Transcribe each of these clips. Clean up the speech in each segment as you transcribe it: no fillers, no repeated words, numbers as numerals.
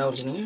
ஊர் சொன்னீங்க?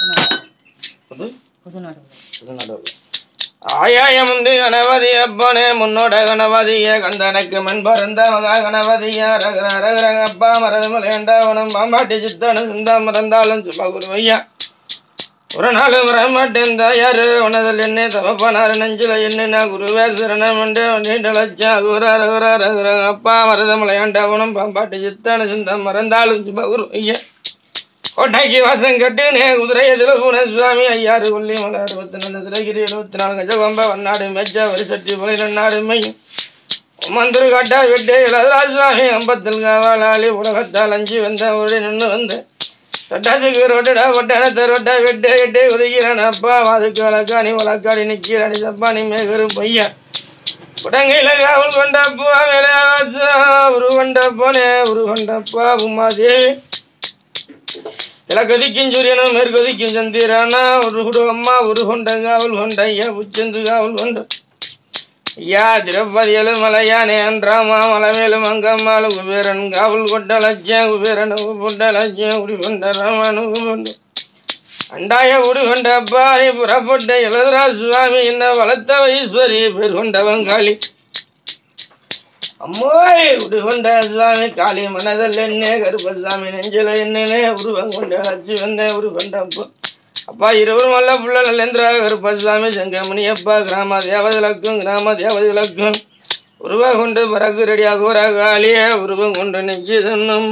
புதுநாடு. ஆயாயமுந்து கணபதி அப்பனே முன்னோட கணபதிய கந்தனக்கு மண் பறந்த மகா கணபதிய ரகர ரகரங்க அப்பா மரதமலையண்டவனும் பாம்பாட்டி சித்தனும் சிந்தா மறந்தாலும் சும்மா குருவையா ஒரு நாள் வரமாட்டேன் தாயாரு உனதில் என்ன தமப்பனாரு நெஞ்சில என்ன குருவே சரணம் என்று நீண்ட லட்சம் குர ரகுர ரகுரங்க அப்பா மரதமலையாண்டவனும் பாம்பாட்டி சித்தனும் சிந்தா மறந்தாலும் சும்மா குருவையா கோட்டைக்கு வாசம் கட்டுனே குதிரை எதிர பூனே சுவாமி ஐயாறு கொல்லி மலை 64 திரைகிரி 74 கஜகொம்ப வண்ணாடு மெச்ச வரி சட்டி போய் நன்னாடு மையும் மந்திரு காட்டா விட்டு இளதரா சுவாமி அம்பத்தில் காவலாளி உலகத்தால் அஞ்சு வந்த ஒரு நின்று வந்து தொட்டாத்துக்கு ரொட்டடா பொட்டானத்தை ரொட்டா விட்டு விட்டு உதகிறான் அப்பா அதுக்கு வழக்காணி வழக்காடி நிற்கிறானி சப்பானி மேகரு பையா உடங்கையில காவல் கொண்டப்பா மேலே உரு கொண்டப்போனே உரு கொண்டப்பா உமாதேவி இலக்கதிக்கும் சூரியனும் மேற்கொதிக்கும் சந்திரானா ஒரு குடும்பம்மா ஒரு கொண்டங்காவல் கொண்ட ஐயா புச்சந்து காவல் கொண்ட ஐயா திரௌபதியலும் மலையானே அன்றாமா மலைமேலும் அங்கம்மாலும் குபேரன் காவல் கொண்ட லட்சியம் குபேரன் கொண்ட லட்சியம் உடி கொண்ட ராமனு கொண்டு அண்டாய உடி கொண்ட அப்பாரி புறப்பட்ட எழுதுரா சுவாமி என்ன வளர்த்த ஈஸ்வரி பேர் கொண்ட வங்காளி அம்மோய் உருகொண்ட சுவாமி காளி மனதில் என்ன கருப்பசாமி நெஞ்சில என்னன்னே உருவம் கொண்ட அச்சு வந்தேன் உருகொண்ட அப்பா இருவரும் அல்ல புள்ள நல்லேந்திரா கருப்பசாமி செங்கமணி அப்பா கிராம தேவதைகளுக்கும் உருவம் கொண்டு பிறகு ரெடியாக ஒரு காளிய உருவம் கொண்டு நெஞ்சு சொன்னோம்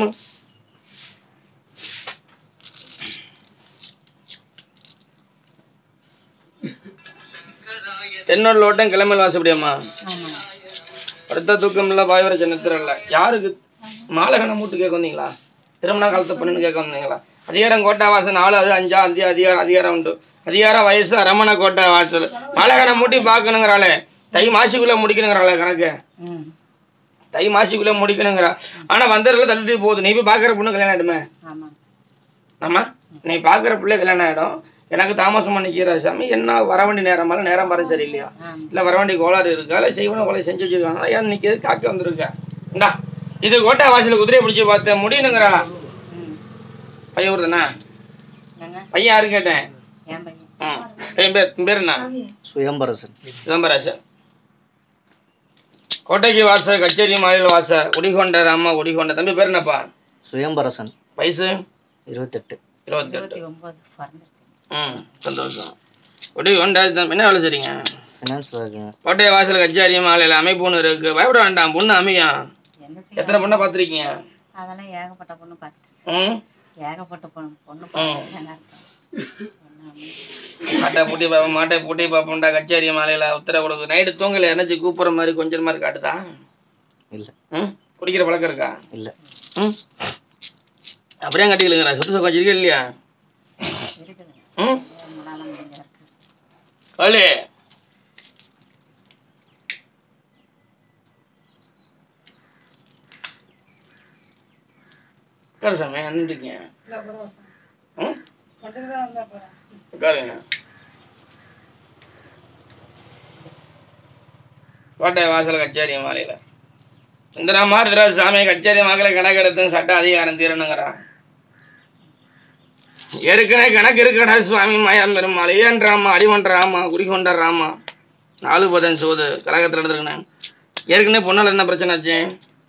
தென்னோட லோட்டம் கிளம்பல் வாசப்படியம்மா அடுத்த தூக்கம் இல்ல பாய்வர சின்னத்திரம் இல்ல யாருக்கு மாலகனை மூட்டு கேட்க வந்தீங்களா திருமண காலத்தை பண்ணுன்னு கேட்க வந்தீங்களா அதிகாரம் கோட்டா வாசல் 4 அது 5 அதிகாரம் உண்டு அதிகாரம் வயசு அரமண கோட்டா வாசல் மாலகனை மூட்டி பாக்கணுங்கிறாளே தை மாசிக்குள்ள முடிக்கணுங்கிறாளே கணக்கு தை மாசிக்குள்ள முடிக்கணுங்கிறா ஆனா வந்ததுல தள்ளிட்டு போகுது நீ போய் பாக்குற பொண்ணு கல்யாணம் ஆயிடுமே ஆமா நீ பாக்குற பிள்ளை கல்யாணம் ஆயிடும் எனக்கு தாமசம் பண்ணிக்கிற சாமி என்ன வர வேண்டிய நேரம் வர சரியில்லையா இல்ல வர வேண்டிய கோளாறு இருக்கா இல்ல செய்வன கொலை செஞ்சு வச்சிருக்காங்க ஏன் நிக்கிறது காக்க வந்திருக்க இந்தா இது கோட்டை வாசல குதிரையை பிடிச்சி பார்த்தேன் முடியணுங்கிறா பையன் வருதுண்ணா பையன் யாரு கேட்டேன் பேர் என்ன சுயம்பரசன் கோட்டைக்கு வாச கச்சேரி மாநில வாச உடிகொண்ட ராமா உடிகொண்ட தம்பி பேர் என்னப்பா சுயம்பரசன் வயசு 28 சந்தோஷம் உடிகொண்ட என்ன வேலை செய்றீங்க கோட்டை வாசல் கச்சேரி மாலையில அமைப்புன்னு இருக்கு பயப்பட வேண்டாம் பொண்ணு அமையா எத்தனை பொண்ணை பாத்திருக்கீங்க அதெல்லாம் ஏகப்பட்ட பொண்ணு பாத்துட்டேன் மாட்டை பூட்டி பாப்போம்டா கச்சேரி மாலையில உத்தரவு கொடுக்கு நைட்டு தூங்கல எனர்ஜி கூப்பிடுற மாதிரி கொஞ்சம் மாதிரி காட்டுதா இல்ல குடிக்கிற பழக்கம் இருக்கா இல்ல அப்படியே கட்டிக்கலுங்கிறா சுத்த கொஞ்சம் இருக்கா இல்லையா காளி உட்காரு சாமி அண்ணன் இருக்கீங்க உட்காருங்க கோட்டை வாசல் கச்சேரி மாலையில இந்த மாதிரி சாமி கச்சேரி மக்களை கணக்கு எடுத்து சட்ட அதிகாரம் தீரணுங்கிறா ஏற்கனவே கணக்கு இருக்கடா சுவாமி மாயம் பெருமாள் ஏன்றாமா அடிமன்றாமா குறிகொண்டாமா 4 பதன் சோது கழகத்துல எடுத்துருக்கேன் ஏற்கனவே பொண்ணால் என்ன பிரச்சனை ஆச்சு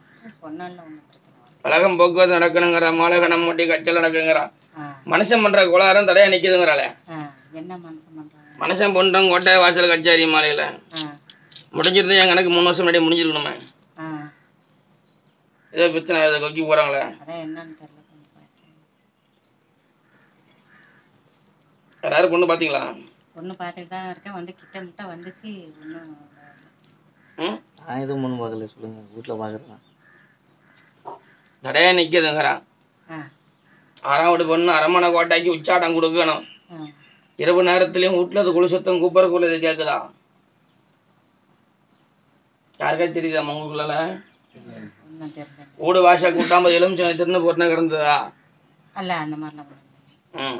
கழகம் போக்குவரத்து நடக்கணுங்கிறா மாலகனம் மூட்டி கச்சல் நடக்குங்கிறா மனுஷன் பண்ற கோளாரம் தடையா நிக்குதுங்கிறாளே மனுஷன் பொண்ணும் கோட்டை வாசல் கச்சேரி மாலையில முடிஞ்சிருந்து என் கணக்கு 3 வருஷம் முன்னாடி முடிஞ்சிருக்கணுமே ஏதோ பிரச்சனை ஏதோ கொக்கி போறாங்களே யாரும் பொண்ணு பாத்தீங்களா பொண்ணு பாத்துட்டு தான் இருக்கேன் வந்து கிட்ட முட்ட வந்துச்சு நான் எதுவும் பொண்ணு பார்க்கல சொல்லுங்க வீட்டுல பாக்குறேன் தடையா நிக்குதுங்கிறான் 6ஆம் வீடு பொண்ணு அரமணை கோட்டைக்கு உச்சாட்டம் கொடுக்கணும் இரவு நேரத்திலயும் வீட்டுல அது குழு சத்தம் கூப்பறக்குள்ள இது கேக்குதா யாருக்கா தெரியுதா உங்களுக்குள்ள வீடு வாச கூட்டாம எலுமிச்சை திருன்னு போட்டுனா கிடந்ததா அல்ல அந்த மாதிரிலாம்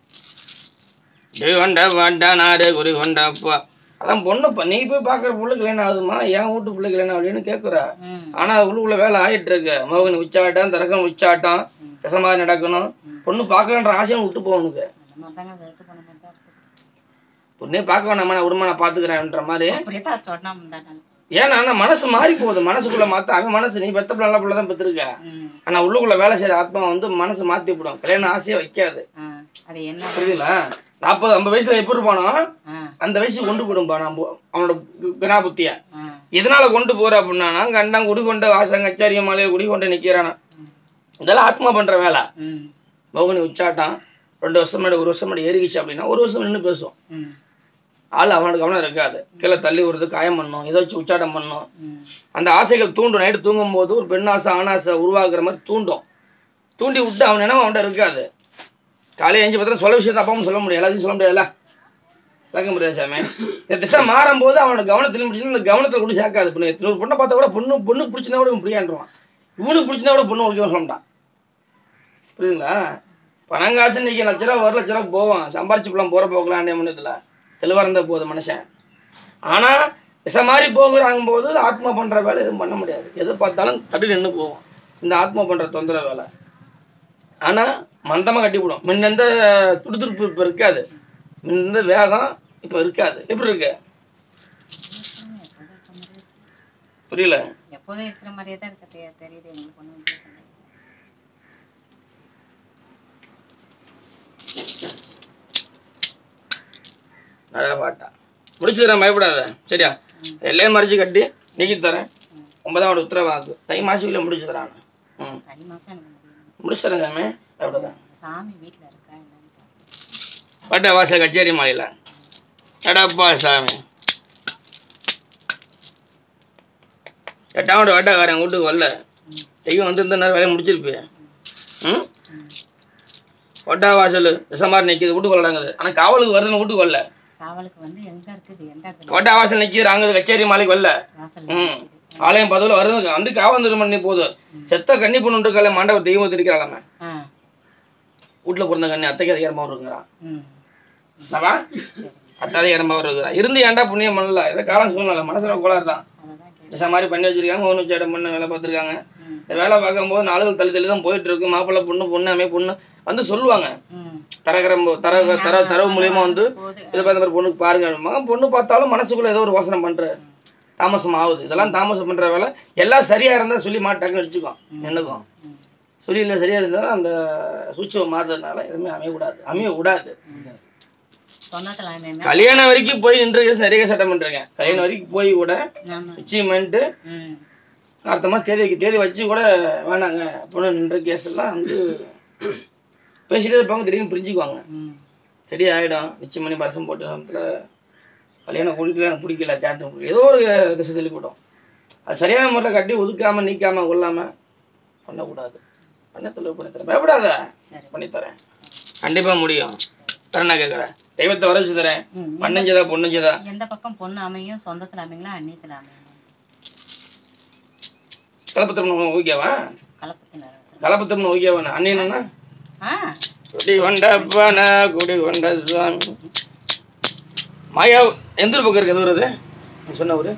குறி கொண்டப்பா அதான் பொண்ணு நீ போய் பாக்குற புள்ள கல்யாணம் ஆகுதுமா என் வீட்டு பிள்ளை கல்யாணம் அப்படின்னு கேக்குற ஆனா உள்ளுக்குள்ள வேலை ஆயிட்டு இருக்கு மோகன் உச்சாட்டம் தரகம் உச்சாட்டம் திசை மாதிரி நடக்கணும், பொண்ணு பார்க்கணுன்ற ஆசையும் விட்டு போகணுக்கு. அந்த மாதிரி தாங்க வெறுத்து போன மாதிரி தான் இருக்குது. பொண்ணே பார்க்க வேண்டாமா, நான் விடுமா, நான் பார்த்துக்கிறேன்ற மாதிரி. அப்படியே தான் சொன்னா முந்தானே. ஏன்னா மனசு மாறி போகுது. மனசுக்குள்ள மாத்த அவன் மனசு, நீ பெத்த நல்ல பிள்ளை தான் பெற்றிருக்க, ஆனா உள்ளுக்குள்ள வேலை செய்யற ஆத்மா வந்து மனசு மாத்தி விடும். கல்யாணம் ஆசையை வைக்காது. அது என்ன புரியுதுங்களா? 40-50 வயசுல எப்படி இருப்பானோ அந்த வயசு கொண்டு போடும்பா நம்ம அவனோட கனா புத்திய. எதனால கொண்டு போற அப்படின்னா, கண்டாங்க குடி கொண்ட வாசம் கச்சாரிய மாலையை குடி கொண்டு நிக்கிறானா, இதெல்லாம் ஆத்மா பண்ற வேலை. மோகினி உச்சாட்டம் 2 வருஷம் முன்னாடி 1 வருஷம் முன்னாடி ஏறிக்கிச்சு அப்படின்னா 1 வருஷம் நின்று பேசும். ஆள் அவனுக்கு கவனம் இருக்காது. கீழே தள்ளி விடுறது, காயம் பண்ணும், ஏதோ உச்சாட்டம் பண்ணும். அந்த ஆசைகள் தூண்டும். நைட்டு தூங்கும் போது ஒரு பெண் ஆசை ஆணாசை உருவாக்குற மாதிரி தூண்டும். தூண்டி விட்டு அவன் நினைவு அவன்கிட்ட இருக்காது. காலையில் எஞ்சி பார்த்தா சொல்ல விஷயத்த அப்பாவும் சொல்ல முடியாது, எல்லாத்தையும் சொல்ல முடியாதுல்ல, கேட்க முடியாது சாமி. இந்த திசை மாறும் போது அவனோட கவனத்திலும் பிடிச்சி இந்த கவனத்தில் கூட சேர்க்காது. ஒரு பொண்ணை பார்த்தா கூட பொண்ணு பிடிச்சினா கூட பிடிக்கான்றான், இவனுக்கு பிடிச்சினா கூட பொண்ணு ஓகே சொல்லமாட்டான். புரியுதுங்களா? பணம் காசு இன்னைக்கு 1 லட்ச ரூபா 1 லட்ச ரூபா போவான், சம்பாரிச்சு போகலாம், போற போகலாம் முன்னத்துல தெளிவா இருந்தா போகுது மனுஷன். ஆனா திசை மாதிரி போகிறாங்கும் போது ஆத்மா பண்ற வேலை எதுவும் பண்ண முடியாது. எது பார்த்தாலும் தட்டி நின்று போவோம். இந்த ஆத்மா பண்ற தொந்தரவு வேலை. ஆனா மந்தமா கட்டிவிடும். முன்ன எந்த துடுதுடுப்பு இப்ப இருக்காது, முன்ன வேகம் இப்ப இருக்காது. எப்படி இருக்கு? புரியல? எப்போதும் இருக்கிற மாதிரியே தான் இருக்க தெரியுது எங்களுக்கு. ஒன்றும் நல்லா பாட்டா முடிச்சு தரேன், பயப்படாத சரியா? எல்லையும் மறைச்சு கட்டி நீக்கி தரேன். 9ஆம் உத்தரவாக்கு தை மாசத்துக்குள்ள முடிச்சு தரான். முடிச்சு தரேன் சாமி, பயப்படாத. பாட்டா வாசல் கச்சேரி மாலையில எடப்பா சாமி 8ஆம் வேட்டாக்காரன் வீட்டுக்கு வரல, தெய்வம் வந்து நேரம் வேலையை முடிச்சிருப்பிய. ஒட்டா வாசல் திசை மாதிரி நிற்கிது, வீட்டுக்கு வரலாங்குது. ஆனா காவலுக்கு வருதுன்னு வீட்டுக்கு வரல. கோட்டா வாசல் நிக்கிது, அங்க கச்சேரி மாலைக்கு வரல. ஆலயம் பதவியில் வருது வந்து காவல் திருமணி போகுது. செத்த கன்னி பொண்ணு இருக்கால, மாண்டவ தெய்வம் இருக்கிறாங்க. வீட்டுல பிறந்த கண்ணி அத்தைக்கு அதிகாரமா இருக்குங்கிறான். அத்தை அதிகாரமா இருக்கிறான். இருந்து ஏன்டா புண்ணியம் பண்ணல, இதை காலம் சூழ்நிலை மனசுல கோளாறு தான். திசை மாதிரி பண்ணி வச்சிருக்காங்க, ஒன்று சேடம் பண்ண வேலை பார்த்துருக்காங்க. இந்த வேலை பார்க்கும் போது நாளுகள் தள்ளி தான் போயிட்டு இருக்கு. மாப்பிள்ளை பொண்ணு வந்து சொல்லுவாங்க, தரவு மூலியமா வந்து இதை பார்த்த பொண்ணுக்கு பாருங்க. பொண்ணு பார்த்தாலும் மனசுக்குள்ள ஏதோ ஒரு யோசனை பண்ற தாமசம் ஆகுது. இதெல்லாம் தாமசம் பண்ற வேலை. எல்லாம் சரியா இருந்தா சொல்லி மாட்டாங்கன்னு வச்சுக்கோம். என்னக்கும் சொல்லி இல்லை சரியா இருந்தாலும் அந்த சூட்சம் மாறுறதுனால எதுவுமே அமைய விடாது. கல்யாணம் வரைக்கும் போய் நின்று நிறைய சட்டம் பண்றேன். கல்யாணம் வரைக்கும் போய் கூட அச்சீவ்மெண்ட் அர்த்தமா தேதி வச்சு கூட வேணாங்க பொண்ணு நின்ற கேஸ் எல்லாம் வந்து பேசிட்டே இருப்பாங்க. திடீர்னு பிரிஞ்சுக்குவாங்க, சரி ஆயிடும். நிச்சயம் பண்ணி பரசம் போட்டு கல்யாணம் குடிக்கல, பிடிக்கல, கேட்டு ஏதோ ஒரு திசை சொல்லி போட்டோம். அது சரியான முறையில் கட்டி ஒதுக்காம நீக்காம கொள்ளாம பண்ணக்கூடாது. பண்ண தொழில் பண்ணித்தரேன், பயப்படாத, பண்ணித்தரேன், கண்டிப்பா முடியும். தரேன் கேட்கறேன், தெய்வத்தை வர வச்சு தரேன். பண்ணஞ்சதா பொண்ணுஞ்சதா எந்த பக்கம் பொண்ணு அமையும், சொந்தத்துல அமைங்களா அந்நியத்துல அமையும்? கலப்பத்திரம் ஓகேவா? கலப்பத்திரம் ஓகேவா? அண்ணியன்னா குடி கொண்டப்பான குடி கொண்ட சுவாமி மாயா எந்த பக்கம் இருக்கு? எது வருது சொன்ன ஒரு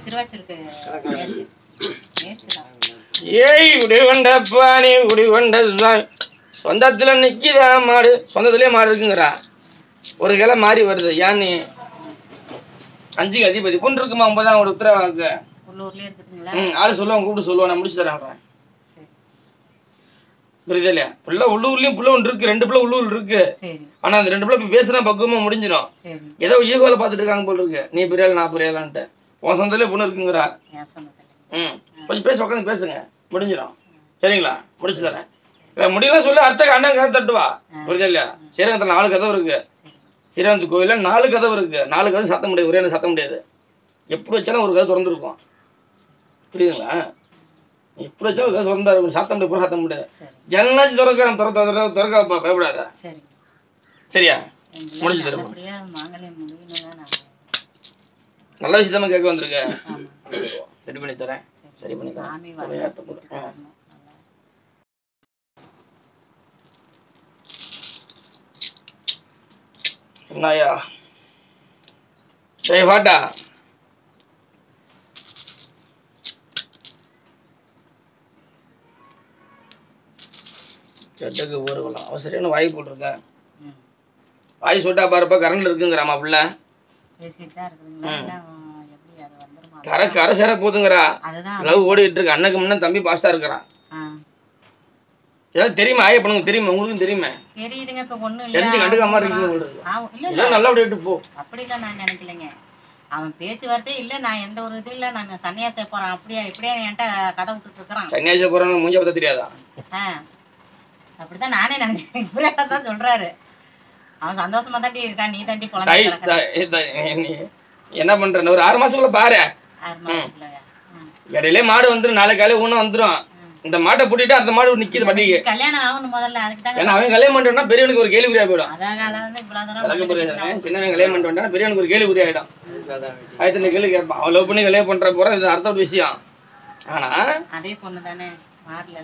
ஏய் குடி கொண்டப்பானி குடி கொண்ட சுவாமி. சொந்தத்துல நிக்கிதா மாடு, சொந்தத்திலே மாடு இருக்குங்கிறா. ஒரு கிளை மாறி வருது. ஏன் நீ 5க்கு அதிபதி பொண்ணு இருக்குமா? 9ஆம் உத்தரவாக்கு ஆளு சொல்லுவாங்க, கூப்பிட்டு சொல்லுவான், நான் முடிச்சு தரேன். புரியுது இல்லையா? புள்ள உள்ளூர்லயும் புள்ள ஒன்று இருக்கு, 2 பிள்ளை உள்ளூர் இருக்கு. ஆனா அந்த 2 பிள்ளை பேசுனா பக்குவமா முடிஞ்சிடும். ஏதோ ஈகோல பாத்துட்டு இருக்காங்க போல இருக்கு. நீ பெரியாள் நான் பெரியாளான்ட்டு உன் சொந்தத்திலே பொண்ணு இருக்குங்கிறா. கொஞ்சம் பேச உட்காந்து பேசுங்க, முடிஞ்சிடும். சரிங்களா? முடிச்சு தரேன். இல்ல முடியல சொல்லி அர்த்தக்கு அண்ணன் கதை தட்டுவா. புரியுது இல்லையா? ஸ்ரீரங்கத்துல 4 கதவு இருக்கு. ஸ்ரீரங்கத்து கோயில 4 கதவு இருக்கு. 4 கதவு சத்த முடியாது, ஒரே சத்த முடியாது. எப்படி வச்சாலும் ஒரு கதை திறந்துருக்கும். புரியுதுங்களா? எப்படி வச்சாலும் கதை திறந்தா இருக்கும். சாத்த முடியாது, சாத்த முடியாது. ஜன்னலாச்சு திறக்க பயப்படாத. சரியா? முடிச்சு தருவோம். நல்ல விஷயத்தாம கேட்க வந்திருக்க. ரெடி பண்ணி தரேன். சரி பண்ணி தரேன். என்னையா சரி பாட்டா செட்டுக்கு போடுக்கலாம் அவசரம் வாய் போட்டிருக்கேன் வாய் சொட்டா பாருப்பா கரண்ட்ல இருக்குங்கிறாமா பிள்ளை கரை சேர போதுங்கிறா லவ் ஓடிட்டு இருக்கு அண்ணனுக்கு முன்ன தம்பி பாஸ்டா இருக்கிறான் ஏதாவது தெரியுமா ஆயப்பனுக்கு தெரியுமா உங்களுக்கும் தெரியுமா தெரியுதுங்க இப்ப ஒண்ணும் தெரிஞ்சு கண்டுக்காம இருக்கீங்க நல்லா விட்டு போ அப்படிலாம் நான் நினைக்கலைங்க அவன் பேச்சுவார்த்தை இல்ல நான் எந்த ஒரு இது இல்ல நான் சன்னியாச போறேன் அப்படியே இப்படியே என்கிட்ட கதை விட்டுட்டு இருக்கிறான் சன்னியாச போறான்னு மூஞ்ச பத்த தெரியாதா அப்படிதான் நானே நினைச்சேன் இப்படியே தான் சொல்றாரு அவன் சந்தோஷமா தாண்டி இருக்கான் நீ தாண்டி குழந்தை என்ன பண்றேன் ஒரு 6 மாசத்துக்குள்ள பாரு இடையிலே மாடு வந்துடும் நாளை காலையில ஊன வந்துடும் இந்த மாட்டை பூட்டிட்டு அந்த மாடு நிக்குது பண்டிகை கல்யாணம் ஆகணும் முதல்ல அதுக்கு ஏன்னா அவன் கல்யாணம் பண்ணிட்டோம்னா பெரியவனுக்கு ஒரு கேள்விக்குறியா போயிடும் சின்னவன் கல்யாணம் பண்ணிட்டு பெரியவனுக்கு ஒரு கேள்விக்குறி ஆயிடும் ஆயிரத்தி கேள்வி கேட்பான் அவன் லவ் பண்ணி கல்யாணம் பண்ற போற இது அர்த்த விஷயம் ஆனா அதே பொண்ணு தானே மாறல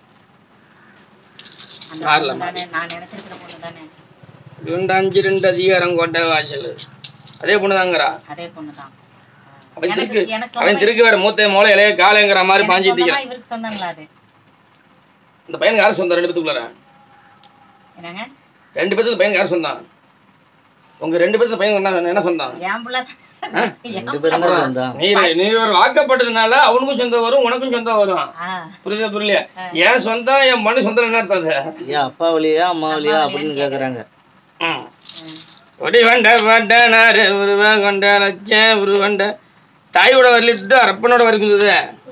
நான் நினைச்சிருக்கிற பொண்ணு தானே 2 அதிகாரம் கோட்டை வாசல் அதே பொண்ணுதாங்கிறா அதே பொண்ணுதான் அவன் திருக்கு வேற மூத்த மோளை இளைய காலைங்கிற மாதிரி பாஞ்சிட்டு இவருக்கு சொன்னாங்களா அது இந்த பையனுக்கு யாரும் சொந்தம் 2 பேத்துக்குள்ள என்னங்க 2 பேத்துக்கு பையனுக்கு யாரும் சொந்தம் உங்க 2 பேத்துக்கு பையன் என்ன சொந்தம் நீ ஒரு வாக்கப்பட்டதுனால அவனுக்கும் சொந்தம் வரும் உனக்கும் சொந்தம் வரும் புரியுதா புரியலையா என் சொந்தம் என் மண்ணு சொந்தம் என்ன அர்த்தம் அப்பா வழியா அம்மா வழியா அப்படின்னு கேக்குறாங்க ஒடி வண்ட பட்டனாரு உருவ கொண்ட லட்சம் உருவண்ட தாயோட வரலிட்டு அப்பனோட வரைக்கும்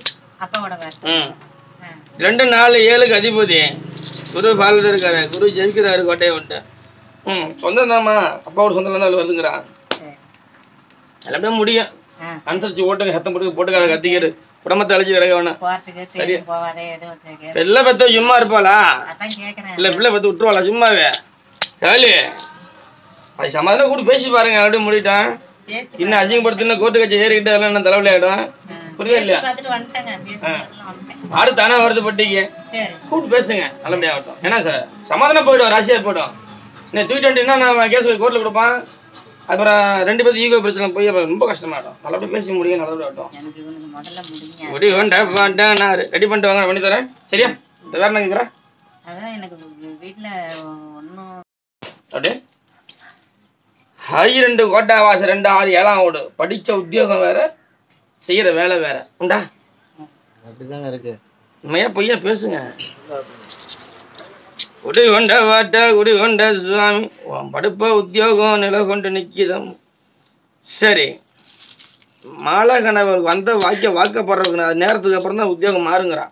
2 4 7க்கு அதிபதி குரு பாலர் இருக்காரு குரு ஜெயிக்கிறாரு கோட்டையை விட்டு சொந்தம் தாமா அப்பாவோட சொந்தம் தான் வருதுங்கிறான் எல்லாமே முடியும் அனுசரிச்சு ஓட்டுங்க சத்தம் போட்டு போட்டுக்காத கத்திக்கிட்டு குடும்பத்தை அழைச்சி கிடக்க வேணாம் சரி பிள்ளை பத்த சும்மா இருப்பாளா இல்ல பிள்ளை பத்து விட்டுருவாளா சும்மாவே கேளு அது சமாதானம் கூட பேசி பாருங்க அப்படியே முடிட்டான் இன்னும் அசிங்கப்படுத்தின கோர்ட்டு கட்சி ஏறிக்கிட்டு அதெல்லாம் என்ன தலைவலி ஆயிடும் புரியுதா இல்லையா ஆடு தானே வருது பட்டிக்கு கூப்பிட்டு பேசுங்க நல்லபடியா ஆகட்டும் ஏன்னா சார் சமாதானம் போயிடும் ராசியா போயிடும் இன்னும் தூக்கிட்டு வந்துட்டீங்கன்னா நான் கேஸ் கோர்ட்டில் கொடுப்பான் அப்புறம் 2 பேருக்கு ஈகோ பிரச்சனை போய் ரொம்ப கஷ்டமாயிடும் நல்லபடியா பேசி முடியும் நல்லபடியா ஆகட்டும் முடி வேண்டா நான் ரெடி பண்ணிட்டு வாங்க பண்ணி தரேன் சரியா இந்த வேற என்ன கேட்குறேன் அப்படியே 2 கோட்டா வாசல் 2 6 7ஆம் ஓடு படிச்ச உத்தியோகம் வேற செய்யற வேலை வேற உண்டா அப்படிதாங்க இருக்கு உண்மையா பொய்யா பேசுங்க குடி கொண்ட வாட்ட குடி கொண்ட சுவாமி படுப்ப உத்தியோகம் நில கொண்டு நிக்கிதம் சரி மாலை கணவர் வந்த வாக்கப்படுறதுக்கு நேரத்துக்கு அப்புறம் தான் உத்தியோகம் மாறுங்கிறான்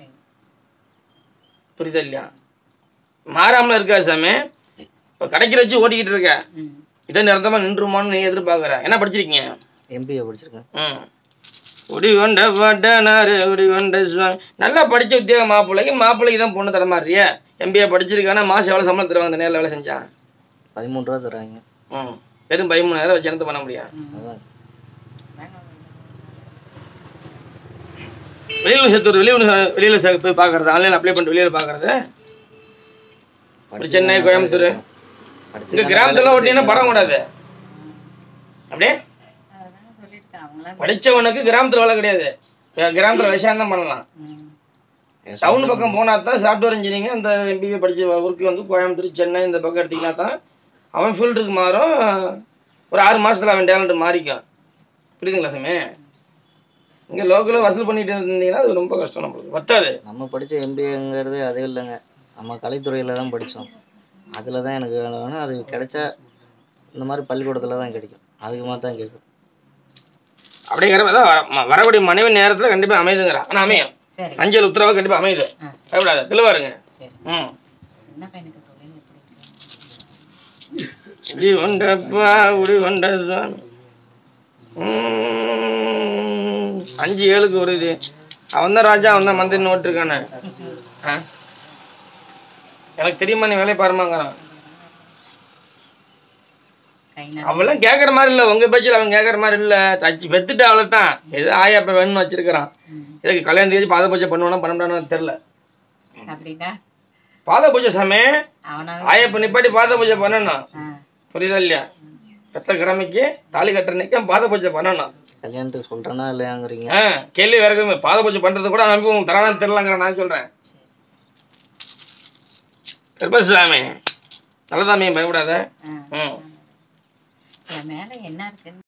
புரியுதா இல்லையா மாறாமல இருக்கா சாமி இப்ப கடைக்கு வச்சு ஓட்டிக்கிட்டு இருக்க இதை நிரந்தரமா நின்றுமான்னு நீ எதிர்பார்க்கற என்ன படிச்சிருக்கீங்க எம்பிஏ படிச்சிருக்கேன் உடி கொண்ட பாட்டனாரு உடி கொண்ட சுவாமி நல்லா படிச்ச உத்தியோகம் மாப்பிள்ளைக்கு தான் பொண்ணு தர மாதிரியா எம்பிஏ படிச்சிருக்கானா மாசம் எவ்வளவு சம்பளம் தருவாங்க அந்த நேரில் வேலை செஞ்சா 13 ரூபா தருவாங்க வெறும் 13,000 வச்சு என்ன பண்ண முடியும் வெளியில போய் பாக்குறது ஆன்லைன் அப்ளை பண்ணிட்டு வெளியில பாக்குறது சென்னை கோயம்புத்தூர் கிராமத்துல ஓட்டினா படம் கூடாது அப்படியே படிச்சவனுக்கு கிராமத்துல வேலை கிடையாது கிராமத்துல விவசாயம் தான் பண்ணலாம் டவுன் பக்கம் போனா தான் சாஃப்ட்வேர் இன்ஜினியரிங் அந்த எம்பிஏ படிச்ச ஒர்க்கு வந்து கோயம்புத்தூர் சென்னை இந்த பக்கம் எடுத்தீங்கன்னா தான் அவன் ஃபீல்டுக்கு மாறும் ஒரு 6 மாசத்துல அவன் டேலண்ட் மாறிக்கும் புரியுதுங்களா சாமி இங்க லோக்கல்ல வசூல் பண்ணிட்டு இருந்தீங்கன்னா அது ரொம்ப கஷ்டம் நம்மளுக்கு பத்தாது நம்ம படிச்ச எம்பிஏங்கிறது அது இல்லைங்க நம்ம கலைத்துறையில தான் படித்தோம் அதில் தான் எனக்கு வேலை வேணும் அது கிடைச்சா இந்த மாதிரி பள்ளிக்கூடத்தில் தான் கிடைக்கும் அதுக்கு மாதிரி தான் கேட்கும் அப்படிங்கிறதான் வரக்கூடிய மனைவி நேரத்தில் கண்டிப்பாக அமைதுங்கிறா ஆனால் அமையும் அஞ்சல் உத்தரவாக கண்டிப்பாக அமையுது அப்படியாது தெளிவாருங்க உடி கொண்டப்பா உடி கொண்ட 5 7க்கு ஒரு இது அவன் தான் ராஜா அவன் தான் மந்திரி நோட்டு இருக்கானே எனக்கு தெரியுமா நீ வேலையை பாருமாங்கிறான் அவெல்லாம் கேட்கற மாதிரி இல்ல உங்க பேச்சில் அவன் கேட்கற மாதிரி இல்ல தச்சு பெத்துட்டு அவ்வளவுதான் ஏதோ ஆயா இப்ப வேணும்னு வச்சிருக்கிறான் இதுக்கு கல்யாணம் தேதி பாத பூஜை பண்ணுவானா பண்ண முடியாதுன்னு தெரியல பாத பூஜை சாமி ஆயப்ப நிப்பாட்டி பாத பூஜை பண்ணணும் புரியுதா இல்லையா பெத்த கிழமைக்கு தாலி கட்டுறனைக்கு பாத பூஜை பண்ணணும் கல்யாணத்துக்கு சொல்றேன்னா இல்லையாங்கிறீங்க கேள்வி வேற பாத பூஜை பண்றது கூட அமைப்பு உங்களுக்கு தரானு தெரியலங்கிற நான் சொல்றேன் கருப்பசாமி நல்லதாமே பயப்படாத. என் மேல என்ன இருக்குன்னு